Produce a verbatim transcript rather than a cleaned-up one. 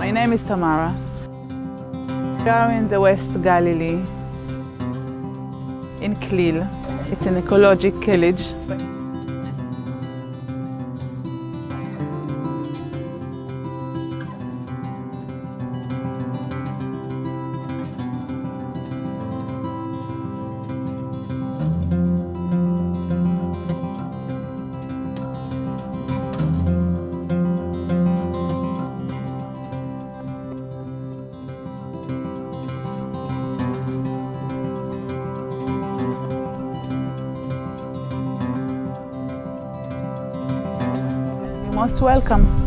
My name is Tamara. We are in the West Galilee, in Clil. It's an ecological village. You're most welcome.